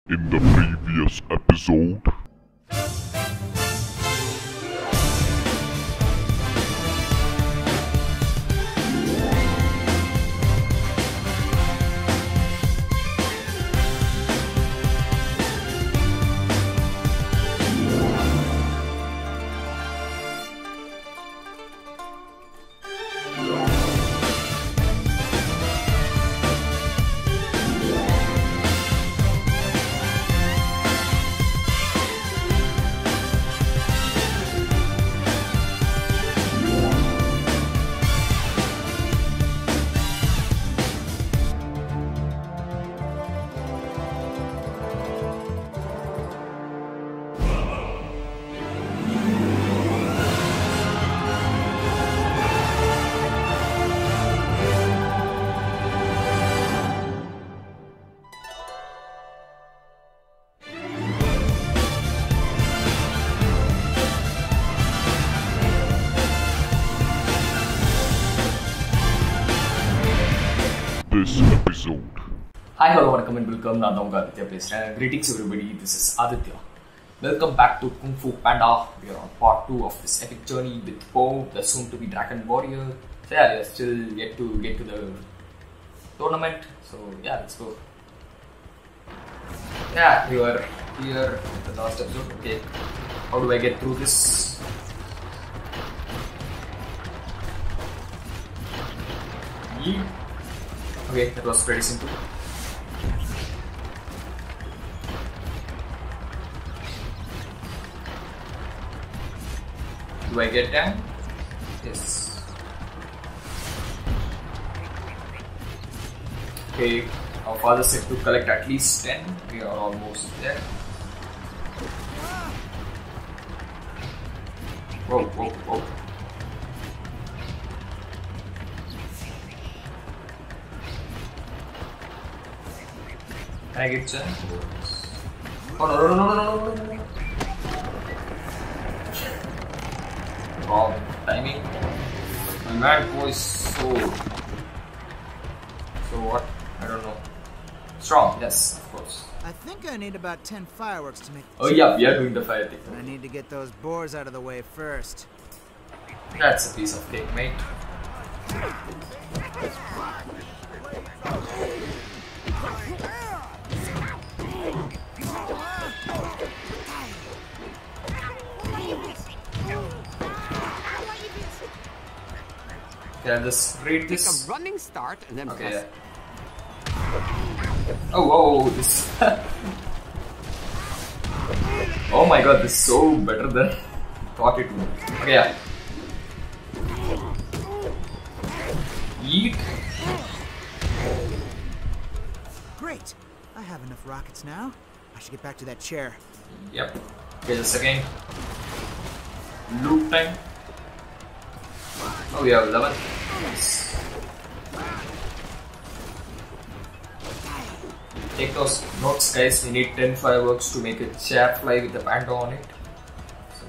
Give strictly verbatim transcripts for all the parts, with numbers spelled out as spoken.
In the previous episode, this episode. Hi, hello, வணக்கம் and welcome. நான் தான் உங்க ஆதித்யா பேசுறேன். Greetings everybody. This is Aditya. Welcome back to Kung Fu Panda. We are on part two of this epic journey with Po, the soon-to-be Dragon Warrior. So yeah, we are still yet to get to the tournament. So yeah, let's go. Yeah, we were here at the last episode. Okay, how do I get through this? Yeet. Okay, that was pretty simple. Do I get down? Yes. Okay, our father said to collect at least ten. We are almost there. Whoa, whoa, whoa. Can I get chance? Oh no no no no no no no! Wrong timing. My man voice so so what? I don't know. Strong, yes, of course. I think I need about ten fireworks to make. Oh yeah, we are doing the fire thing. I need to get those boars out of the way first. That's a piece of cake, mate. Can I just read this? Take a running start and then Okay. press. Yeah. Oh, oh, this. Oh my god, this is so better than I thought it would. Okay, yeah. Yeet. Great. I have enough rockets now. I should get back to that chair. Yep. Okay, just again. Loop time. Oh, we have eleven. Nice. Take those notes, guys. We need ten fireworks to make a chair fly with a panda on it. So.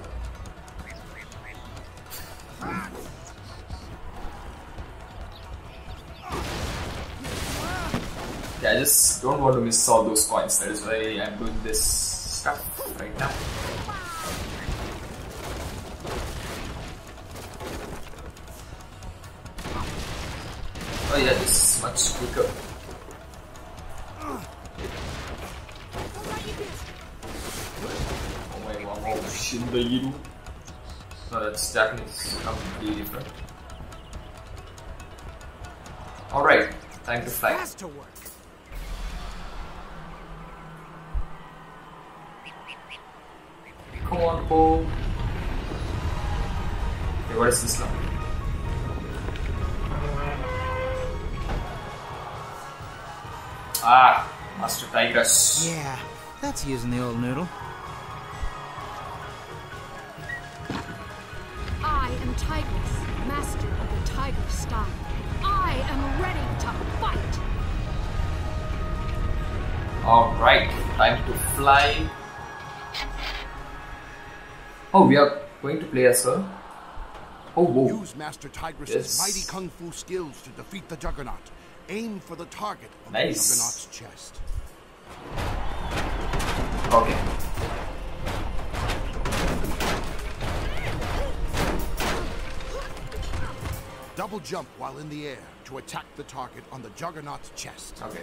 Yeah, I just don't want to miss all those points. That is why I'm doing this stuff right now. Oh yeah, this is much quicker. Oh my god, oh Shindairu. No, that's Japanese, completely different. Alright, time to fly. Has to work. Come on, Po. Okay, what is this now? Ah, Master Tigress. Yeah, that's using the old noodle. I am Tigress, master of the tiger style. I am ready to fight. Alright, time to fly. Oh, we are going to play as her. Oh, whoa. Use Master Tigress's Yes. mighty kung fu skills to defeat the Juggernaut. Aim for the target of Nice. the Juggernaut's chest. Okay. Double jump while in the air to attack the target on the Juggernaut's chest. Okay.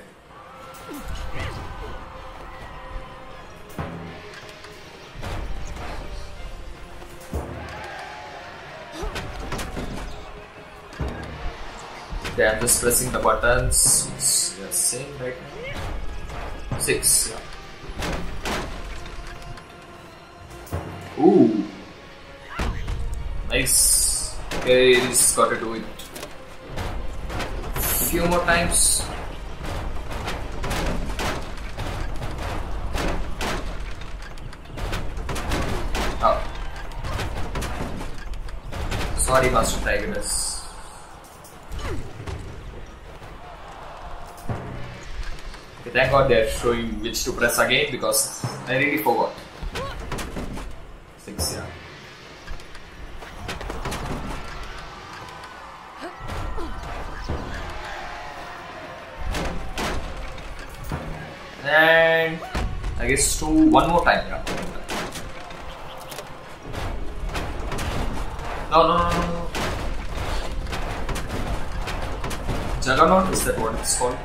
Okay, I'm just pressing the buttons. It's yeah, same right now. Six. Yeah. Ooh. Nice. Okay, just gotta do it. Few more times. Oh. Sorry, Master Tigress. Okay, thank God they're showing which to press again because I really forgot. Six, yeah. And I guess two, one more time, yeah. No, no, no, no, no. Juggernaut, is that what it's called?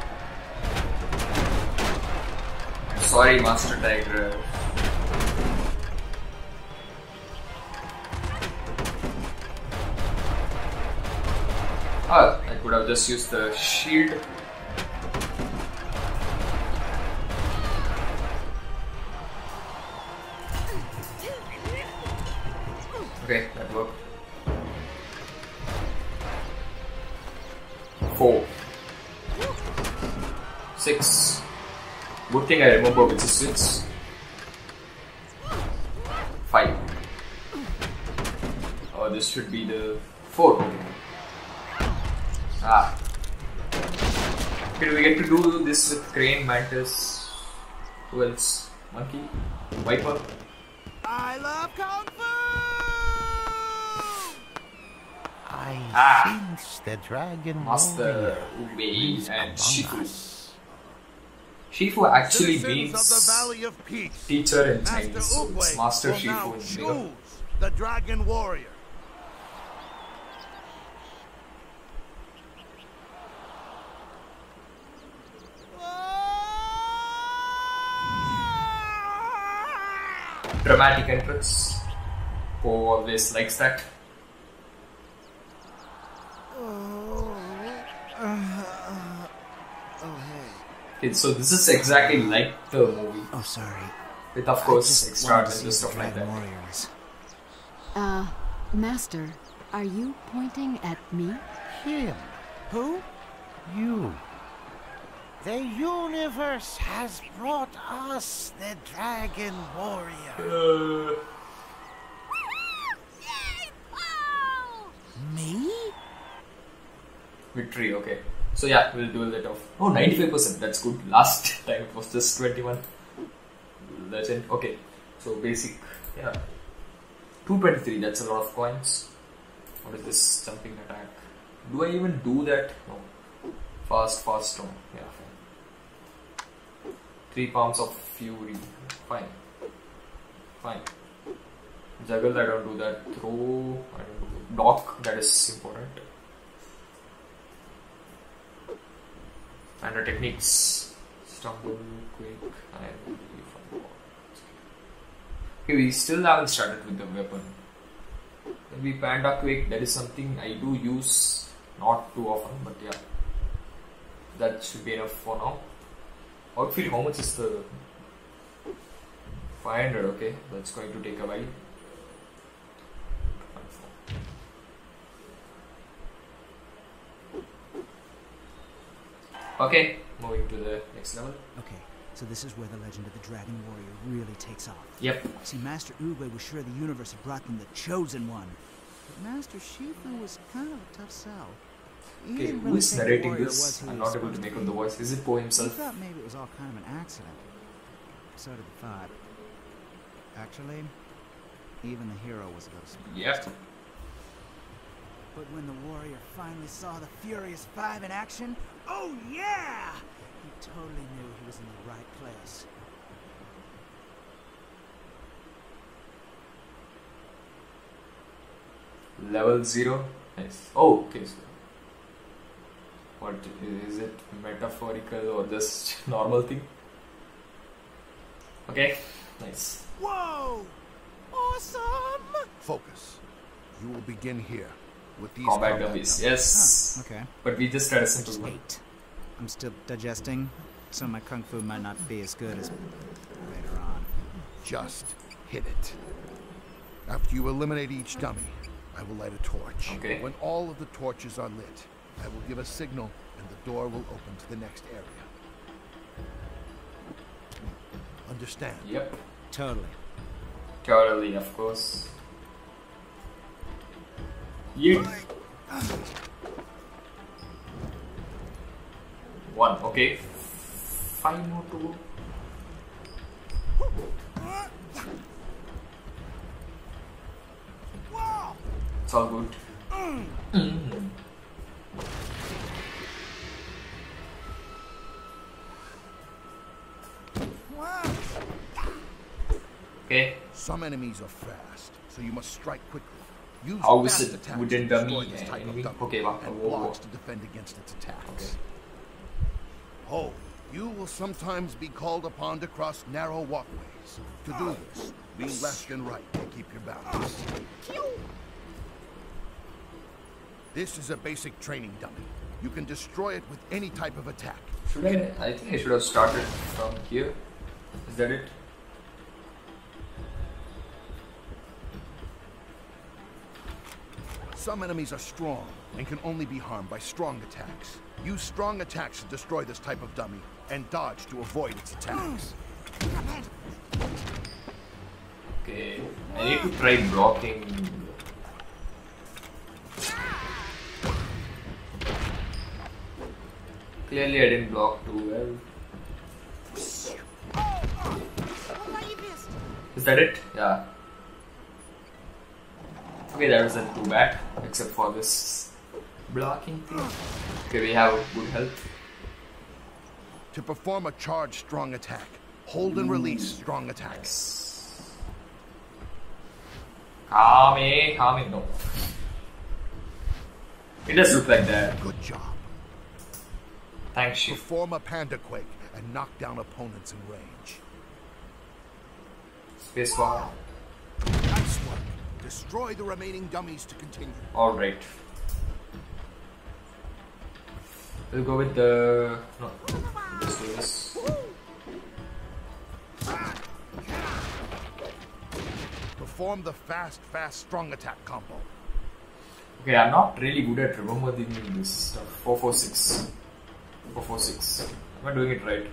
Sorry, Master Tiger. Oh, I could have just used the shield. Okay, that worked. Four. Six. Good thing I remember which is which. Five. Oh, this should be the four. Ah. Okay, do we get to do this with Crane, Mantis? Who else? Monkey? Viper? I love Kung Fu! I Ah. sense the dragon Master warrior Ube is and among Shifu. us. Shifu actually Citizens means of the Valley of Peace. teacher in Master Chinese, so it's Oogway Master will now Shifu in English. choose the Dragon Warrior. Dramatic entrance. Poe always likes that. Okay, so this is exactly like the movie, Oh, sorry. with of I course just extra wanted to and see stuff the like Dragon that. Warriors. Uh, Master, are you pointing at me? Him, Who? you. The universe has brought us the Dragon Warrior. Uh, Me? victory, okay. So yeah, we'll do a lot of. Oh, ninety-five percent, that's good. Last time it was just twenty-one. Legend, okay. So basic, yeah. two twenty-three, that's a lot of coins. What is this jumping attack? Do I even do that? No. Fast, fast, no. Yeah, fine. Three palms of fury. Fine. Fine. Juggle, I don't do that. Throw, I don't do that. Block, that is important. And the techniques. Stumble, quick, and okay, we still haven't started with the weapon. Maybe Panda Quake, that is something I do use, not too often, but yeah. That should be enough for now. Outfit, how much is the five hundred? Okay, that's going to take a while. Okay, moving to the next level. Okay, so this is where the legend of the Dragon Warrior really takes off. Yep. See, Master Oogway was sure the universe had brought them the Chosen One. But Master Shifu was kind of a tough sell. He Okay, didn't who really is think the narrating warrior this? was who I'm he not was able to supposed make be. out the voice. Is it Poe He himself? thought maybe it was all kind of an accident. So did the Five. Actually, even the hero was a little surprised. Yep. But when the warrior finally saw the Furious Five in action, oh yeah! He totally knew he was in the right place. Level zero. Nice. Oh, okay. So what is it? Metaphorical or just normal thing? Okay. Nice. Whoa! Awesome! Focus. You will begin here with these Combat combat dummies. dummies. Yes. Huh, okay. But we just tried a simple Just one. wait. I'm still digesting, so my kung fu might not be as good as later on. Just hit it. After you eliminate each dummy, I will light a torch. Okay. When all of the torches are lit, I will give a signal and the door will open to the next area. Understand? Yep. Totally. Totally, of course. Yeet. One. Okay. Five more to go. It's all good. Mm. Okay. Some enemies are fast, so you must strike quickly. Use How is fast it attacks wooden to dummy destroy this type of enemy? dummy Okay, wow. and Whoa, whoa. blocks to defend against its attacks. Okay. Oh, you will sometimes be called upon to cross narrow walkways. To do this, lean left and right and keep your balance. This is a basic training dummy. You can destroy it with any type of attack. Should I? I think I should have started from here. Is that it? Some enemies are strong and can only be harmed by strong attacks. Use strong attacks to destroy this type of dummy and dodge to avoid its attacks. Okay. I need to try blocking. Clearly I didn't block too well. Is that it? Yeah. Okay, that wasn't too bad, except for this blocking thing. Okay, we have good health. To perform a charged strong attack, hold and release strong attacks. Kame, Kame, no. It does look like that. Good job. Thanks, you. Perform a panda quake and knock down opponents in range. Space bar. Nice work. Destroy the remaining dummies to continue. Alright. We'll go with the... no. Let's do this. Perform the fast, fast, strong attack combo. Okay, I'm not really good at remembering this stuff. four four six. four four six. Am I doing it right?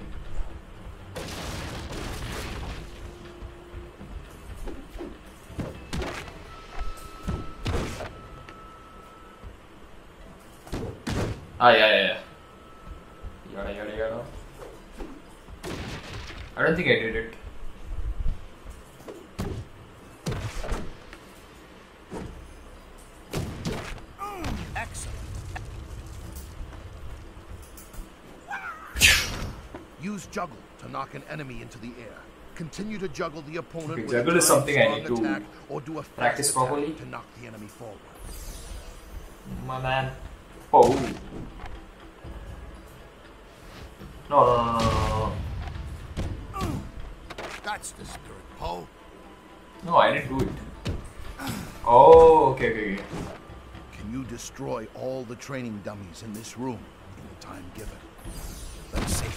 Ah, yeah, yeah, yeah. Yada, yada, yada. I don't think I did it. Excellent. Use juggle to knock an enemy into the air. Continue to juggle the opponent Okay, with juggle a is something I strong need to attack or do a fast practice attack properly. to knock the enemy forward. My man. Oh. No, no, no, no, no. That's the spirit, Poe. No, I didn't do it. Oh, okay, okay, okay. Can you destroy all the training dummies in this room in the time given? Let's see.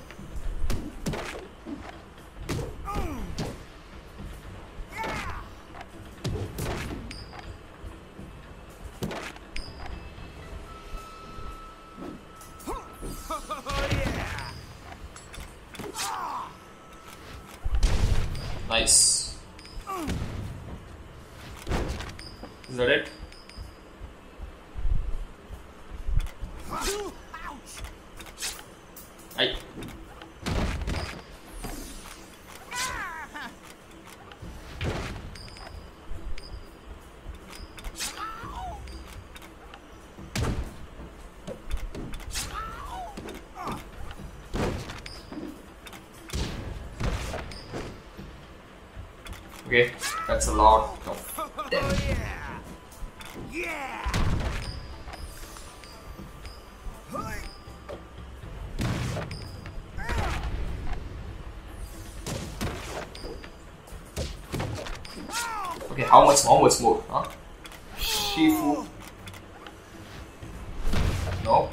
Nice. Is that it? Aye. Okay, that's a lot of damage. Yeah. Okay, how much how much more? Huh? Shifu. No.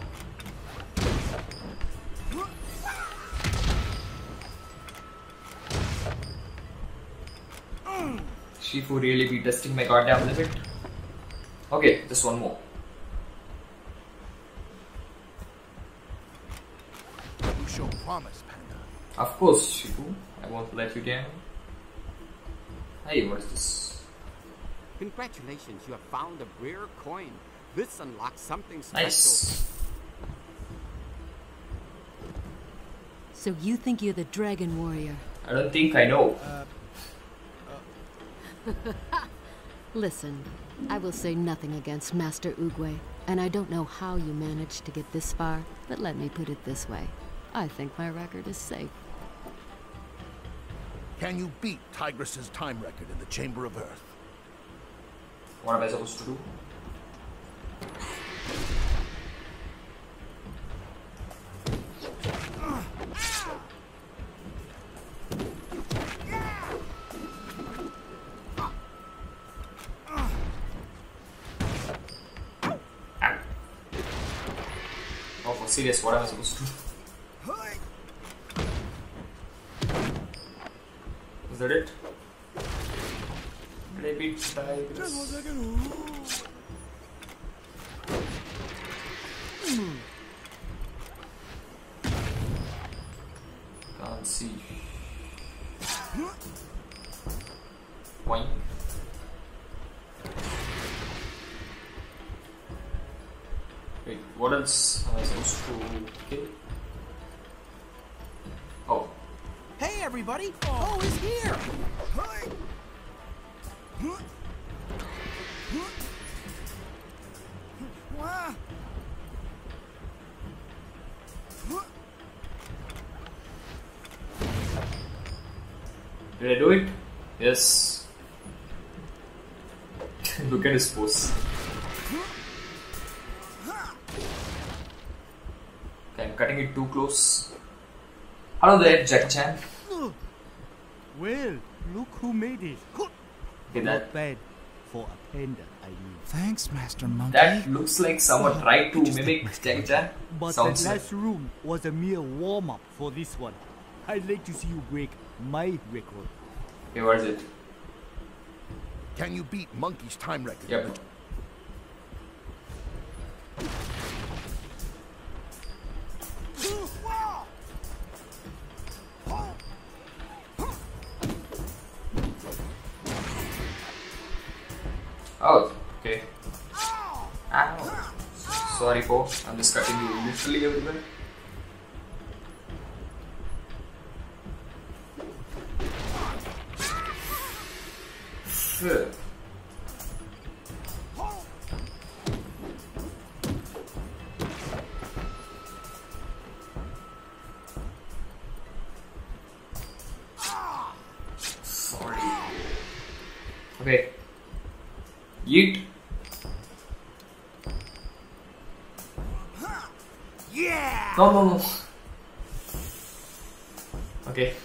Shifu really be testing my goddamn limit. Okay, just one more. You show promise, Panda. Of course, Shifu. I won't let you down. Hey, what is this? Congratulations, you have found a rare coin. This unlocks something special. Nice. So you think you're the Dragon Warrior? I don't think I know. Uh, Listen, I will say nothing against Master Oogway, and I don't know how you managed to get this far, but let me put it this way. I think my record is safe. Can you beat Tigress's time record in the Chamber of Earth? What am I supposed to do? Oh, for serious, what am I supposed to do? Is that it? Did I beat Tigress? Can't see. Boing. Wait, what else am I supposed to kill? Oh. Hey, everybody! Oh, he's here! Did I do it? Yes. Look at his pose. Okay, I'm cutting it too close. Hello there, Jack Chan. Well, look who made it. Okay, that, Not bad for a panda, I mean. Thanks, Master Monkey. that looks like someone tried to mimic Jack Chan. But Sounds that like. last room was a mere warm-up for this one. I'd like to see you break my record. Okay, what is it? Can you beat Monkey's time record? Yep. Oh, okay. Ow. Sorry, Po. I'm just cutting you literally everywhere. Sure. Sorry. Okay. Yeet. Yeah! No, no, no. Okay.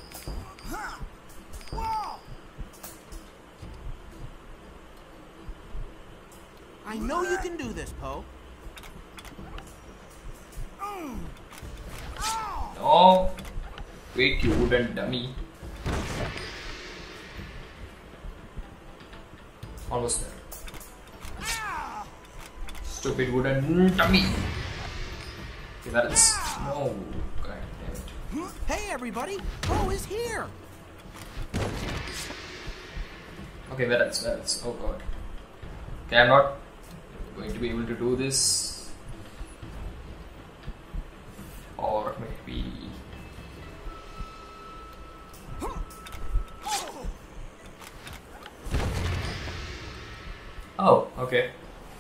I know you can do this, Poe. No. Wait, you wooden dummy. Almost there. Stupid wooden dummy. Okay, that is. No. God damn it. Hey, everybody! Poe is here! Okay, where else? Where else? Oh god. Okay, I'm not going to be able to do this. Or maybe. Oh, okay.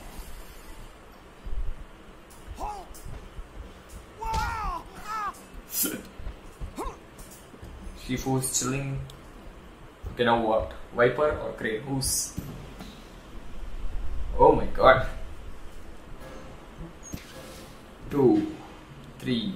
Shifu is chilling. Okay, now what? Viper or Crane? Who's. Oh my god. Two, three.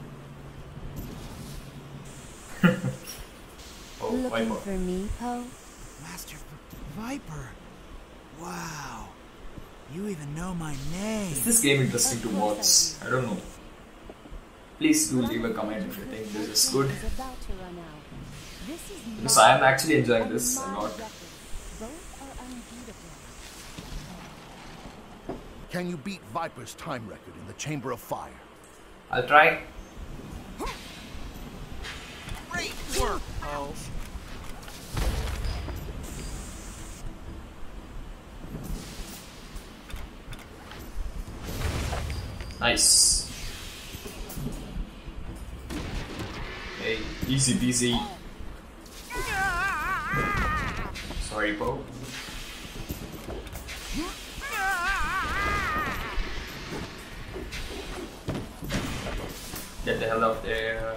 Oh, Looking Viper. for me, Poe? Master V- Viper. Wow. You even know my name. Is this game interesting to watch? I don't know. Please do leave a comment if you think this is good. Is about to run out. This is Because my I am actually enjoying and this a my lot. record. Both are unbeatable. Can you beat Viper's time record in the Chamber of Fire? I'll try. Great work, Poe. Nice. Hey, easy peasy. Sorry, Poe. Get the hell out there.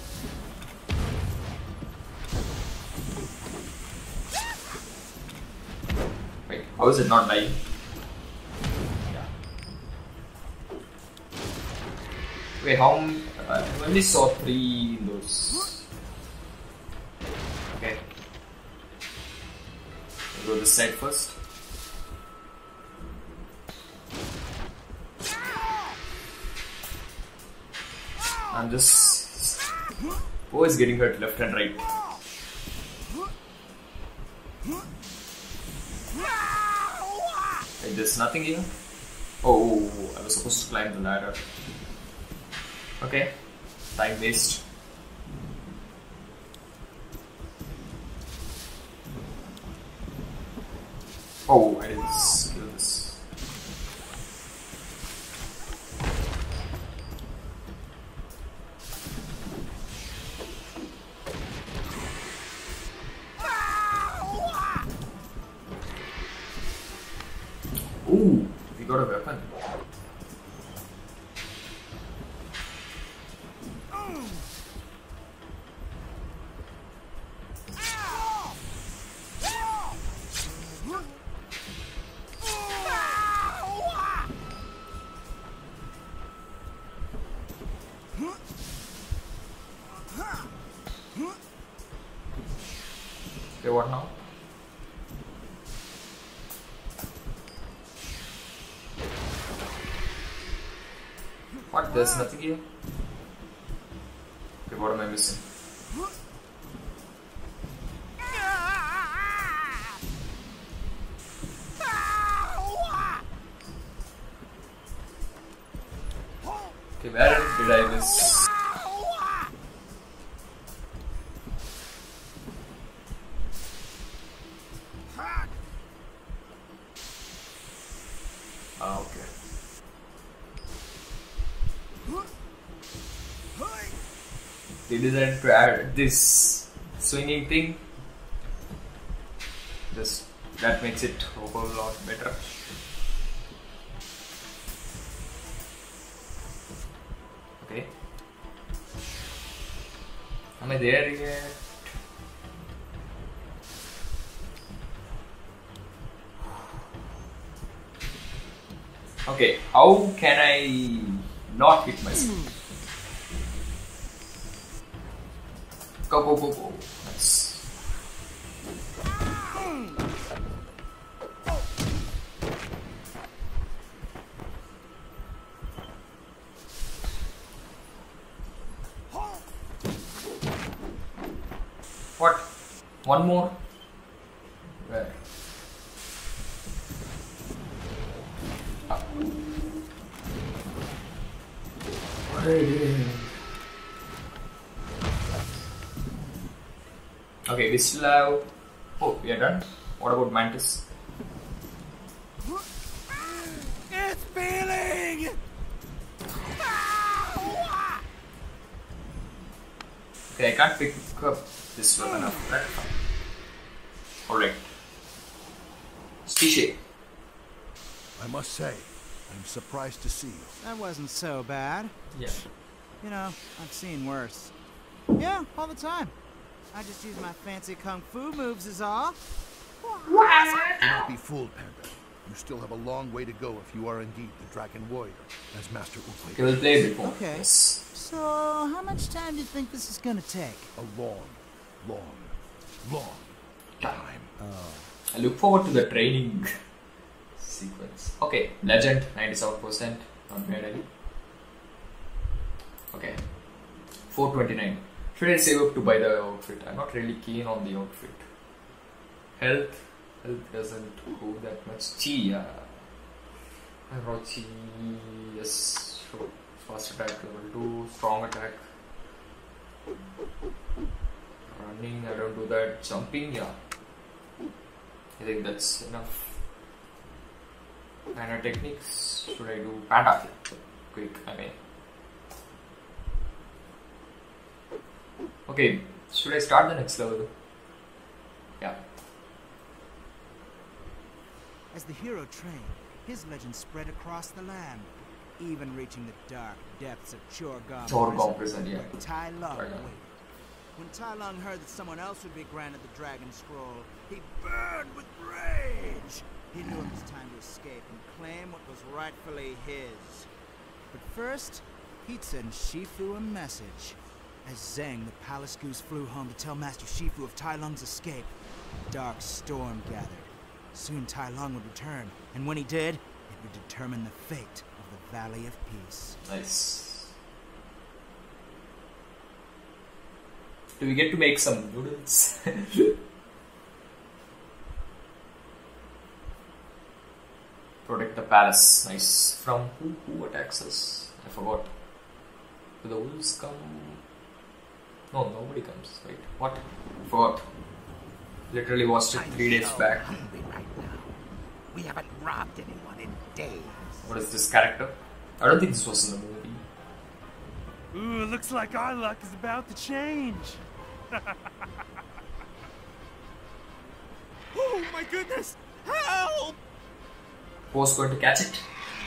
Wait, how is it not dying? Yeah. Wait, how m- uh, I only saw three in those. Okay. We'll go this side first. I'm just always getting hurt left and right. Wait, there's nothing here? Oh, I was supposed to climb the ladder. Okay, time waste. Oh, I didn't kill this. Ooh, we got a weapon. Okay, what now? What? There's nothing here? Okay, what am I missing? Okay, where did I miss? Ah, okay. They decided to add this swinging thing. Just that makes it a whole lot better. Okay. Am I there yet? Okay, how can I not hit myself? Go, go, go, go. Nice. What? One more? Where? Ah. Okay, we still have. Oh, we are done. What about Mantis? It's feeling. Okay, I can't pick up this weapon after that. Alright. Stishay. I must say, I'm surprised to see you. That wasn't so bad. Yeah. You know, I've seen worse. Yeah, all the time. I just use my fancy kung fu moves is all. Do not be fooled, Panda. You still have a long way to go if you are indeed the Dragon Warrior, as Master Oogway. Okay, we'll play it before. Okay. Yes. So, how much time do you think this is gonna take? A long, long, long time. I look forward to the training sequence. Okay, Legend, ninety-seven percent. Not bad, eh? Okay. four twenty-nine. Should I save up to buy the outfit? I'm not really keen on the outfit. Health. Health doesn't go that much. Chi, yeah. Chi, yes. Sure. Fast attack level two. Strong attack. Running, I don't do that. Jumping, yeah. I think that's enough. Panda techniques. Should I do panda? Quick, I mean. Okay, should I start the next level? Yeah. As the hero trained, his legend spread across the land, even reaching the dark depths of Chorgom Chorgom prison, yeah. where Tai Lung Sorry, yeah. waited. When Tai Lung heard that someone else would be granted the Dragon Scroll, he burned with rage. He knew it was time to escape and claim what was rightfully his. But first, he'd send Shifu a message. As Zheng, the palace goose, flew home to tell Master Shifu of Tai Lung's escape, a dark storm gathered. Soon Tai Lung would return, and when he did, it would determine the fate of the Valley of Peace. Nice. Do we get to make some noodles? Protect the palace. Nice. From who? Who attacks us? I forgot. Do the wolves come? No, nobody comes. Wait, what? I forgot. Literally watched it three days back. Right now. We haven't robbed anyone in days. What is this character? I don't think this was in the movie. Ooh, looks like our luck is about to change. Oh my goodness! Help! Who's going to catch it?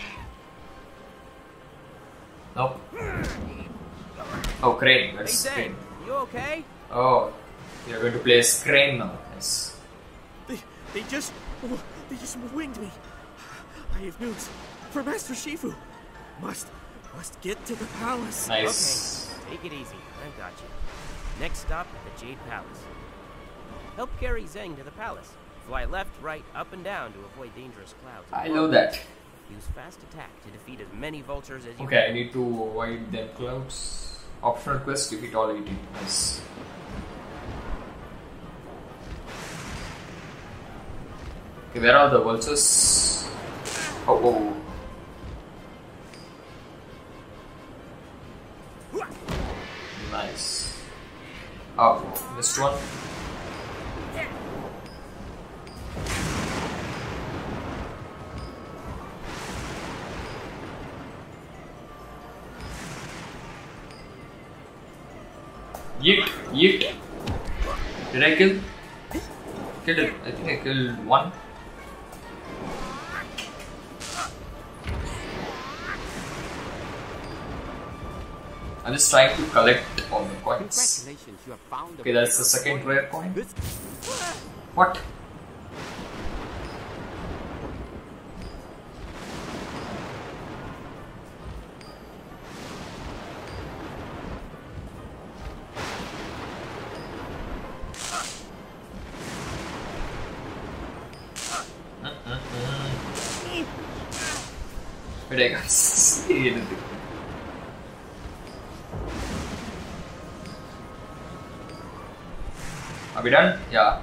Nope. Oh, Crane. That's Hey, Zhang, Crane. you okay? Oh, you're going to play as Crane now. Yes. They, they just, they just winged me. I have news for Master Shifu. Must, must get to the palace. Nice. Okay, take it easy. I've got you. Next stop, the Jade Palace. Help carry Zheng to the palace. Fly left, right, up and down to avoid dangerous clouds. I know that. Use fast attack to defeat as many vultures as you Okay, can. I need to avoid them clouds. Optional quest, defeat all eighteen. Nice. Okay, where are the vultures? Oh, oh. Nice. Oh, missed one. Yeet, yeet. Did I kill? Killed it. I think I killed one. I'm just trying to collect all the coins. Congratulations, you have found Okay, that's the second rare coin. This What? Wait, I can't see anything. Are we done? Yeah.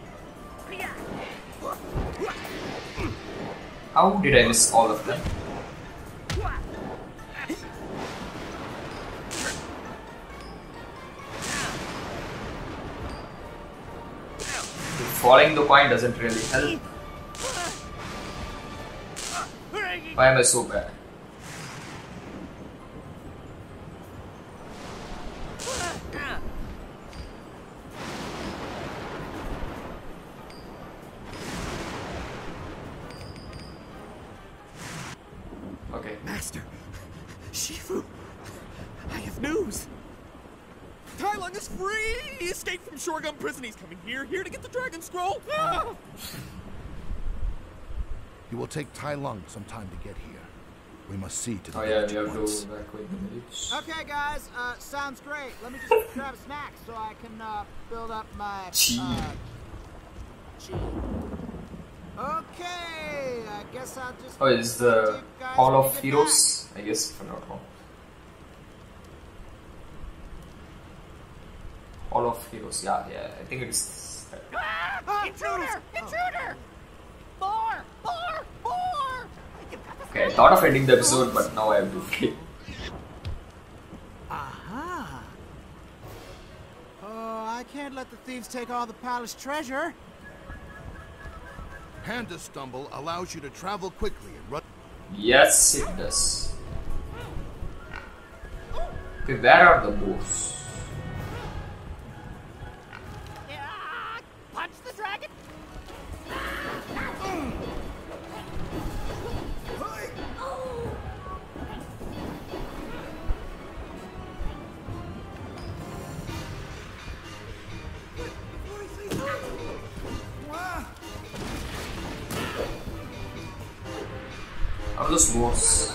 How did I miss all of them? Falling the coin doesn't really help. Why am I so bad? Okay. Master, Shifu, I have news. Tai Lung is free! He escaped from Shorgum prison. He's coming here, here to get the Dragon Scroll. Ah! It will take Tai Lung some time to get here. We must see to the Oh yeah, we have once. to evacuate the village. Okay, guys, uh, sounds great. Let me just grab a snack so I can uh, build up my Chi. uh, chi. Okay, I guess I'll just. Oh, it's the Hall of Heroes, I guess, if I'm not wrong. Hall of Heroes, yeah, yeah, I think it's. Ah, intruder! Intruder! More! More! More! Okay, I thought of ending the episode, but now I have to. Okay. Aha! Oh, I can't let the thieves take all the palace treasure. Panda Stumble allows you to travel quickly and run. Yes, it does. Okay, where are the boss? Yeah, punch the dragon. Are those boss?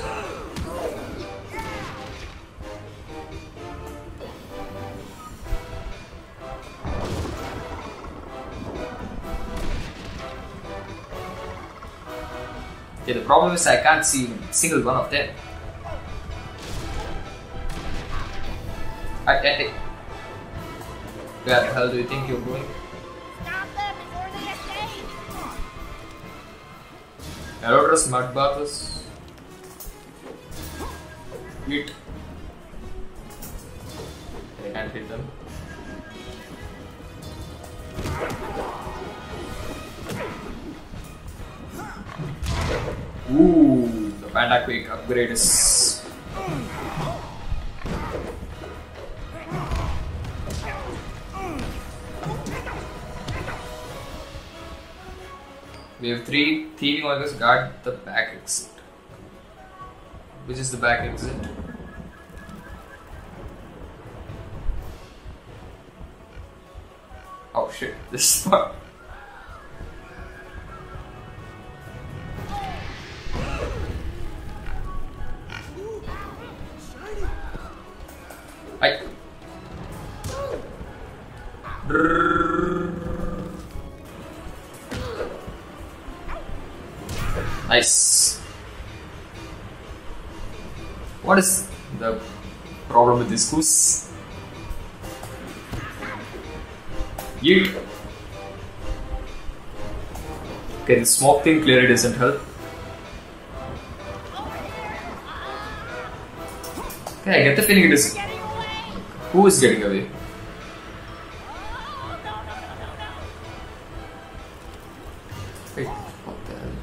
Yeah, the problem is I can't see a single one of them. I, I, I, where the hell do you think you're going? Stop them before they escape. Erodus Mudbathus. Hit. I can't hit them. Ooh, the Panda Quake upgrade is. We have three thieving workers guard the back exit. Which is the back exit? Oh shit, this one. I. Nice. What is the problem with this goose? Yeet. Okay, the smoke thing clearly doesn't help. Okay, I get the feeling it is. Who is getting away? Wait, what the hell?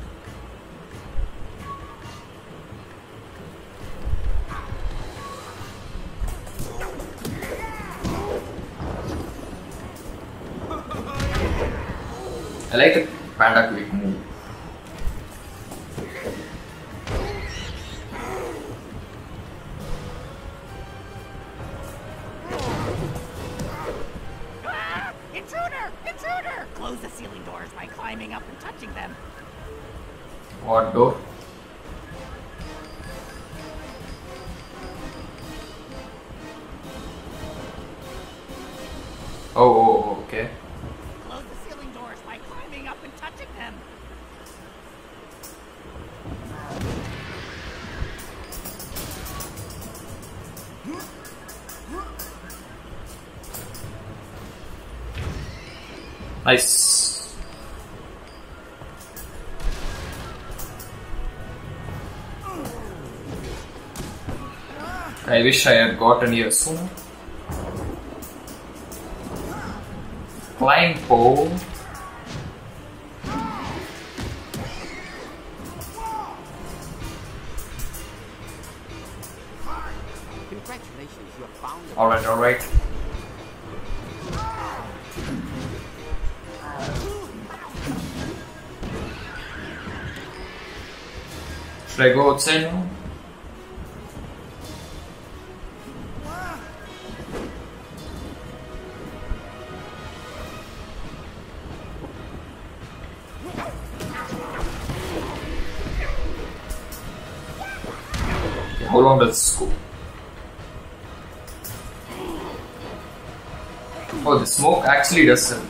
I like the Panda Quake move. Ah, intruder! Intruder! Close the ceiling doors by climbing up and touching them. What door? Oh, oh, oh, okay. Close the ceiling doors by climbing up and touching them. Nice. I wish I had gotten here sooner. Flying pole. Congratulations, you have found a Alright, alright. Should I go outside now? How long does this go? Oh, the smoke actually does some.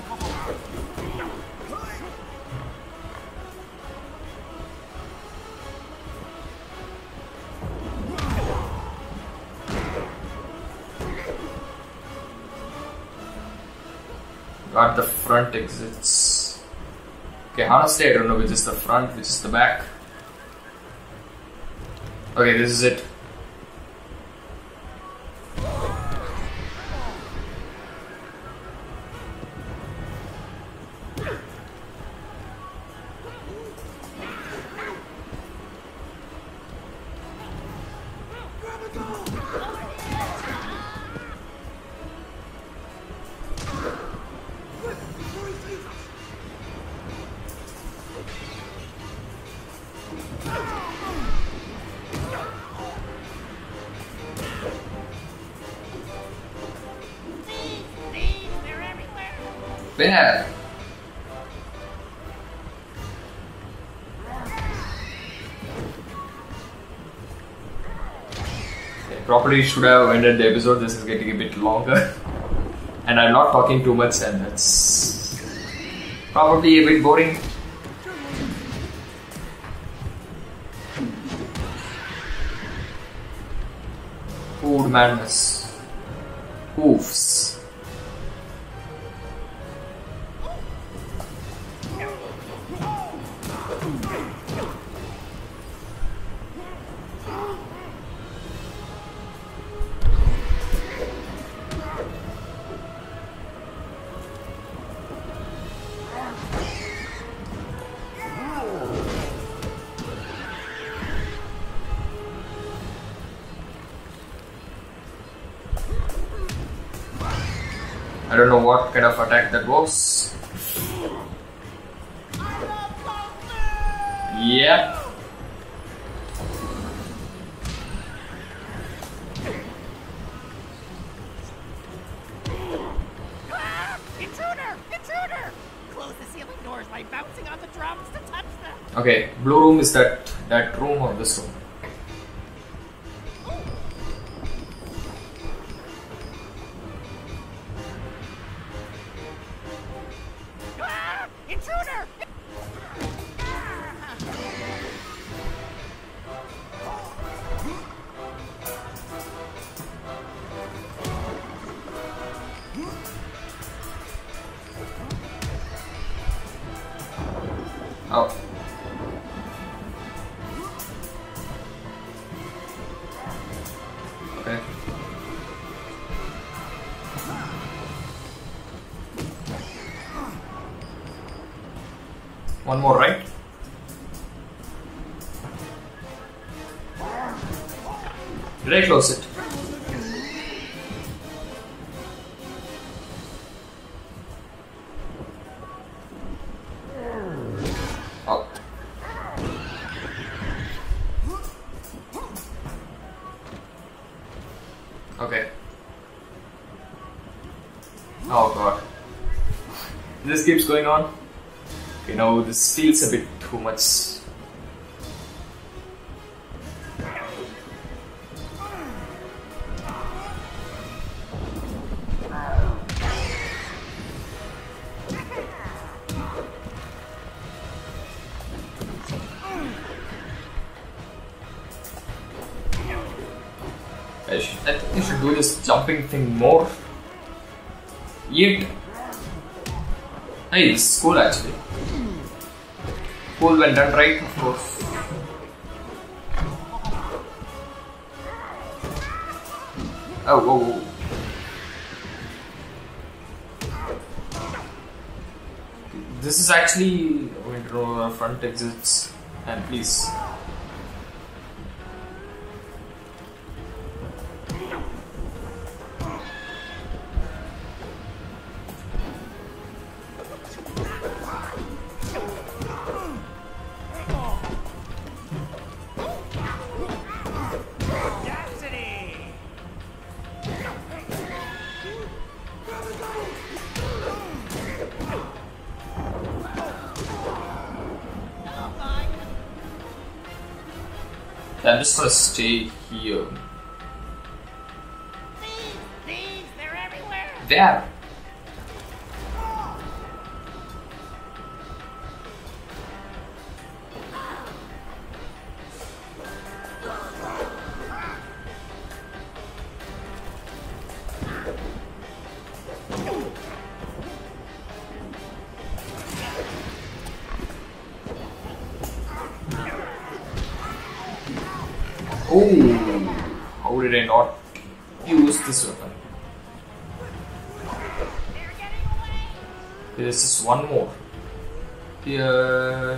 Got the front exits. Okay, honestly, I don't know which is the front, which is the back. Okay, this is it. Where? Okay, probably should have ended the episode. This is getting a bit longer. And I'm not talking too much, and that's probably a bit boring. Food madness. Oofs. I don't know what kind of attack that was. Yeah. Ah, intruder! Intruder! Close the ceiling doors by bouncing on the drums to touch them. Okay, blue room is that that room or this room? Intruder! Oh. Okay. One more, right? Did I close it? Oh. Okay. Oh god. This keeps going on. You know, this feels a bit too much. I, sh I think I should do this jumping thing more. Yeet. Hey, this is cool actually. Cool when done right, of course. Oh, oh, oh. This is actually going to know our front exits, and please. I'm just gonna stay here. Thieves! Thieves! They're everywhere! There! Oh, how did I not use this weapon? Okay, this is one more. Here.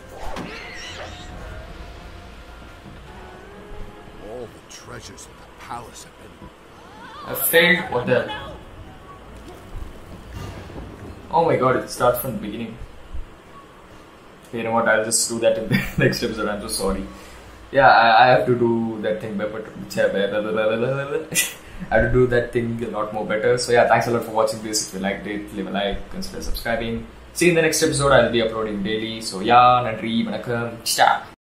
All the treasures of the palace have been. I failed. What the? Oh my god, it starts from the beginning. Okay, you know what? I'll just do that in the next episode. I'm so sorry. Yeah, I, I have to do that thing better. I have to do that thing a lot more better. So yeah, thanks a lot for watching this. If you liked it, leave a like, consider subscribing. See you in the next episode. I'll be uploading daily. So yeah, nandri, vanakkam, ciao.